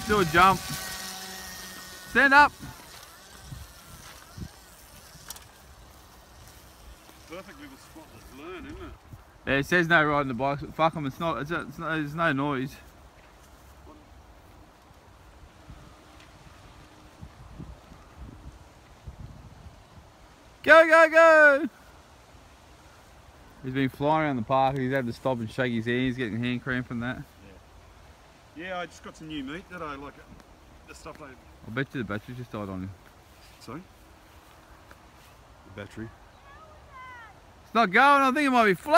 Let's do a jump. Stand up. Perfect little spot to learn, isn't it? Yeah, it says no riding the bikes, but fuck them, there's no noise. Go, go, go! He's been flying around the park and he's had to stop and shake his hand. He's getting hand cramp from that. Yeah, I just got some new meat that I like. The stuff I bet you the battery just died on him. Sorry? The battery? It's not going, I think it might be flat.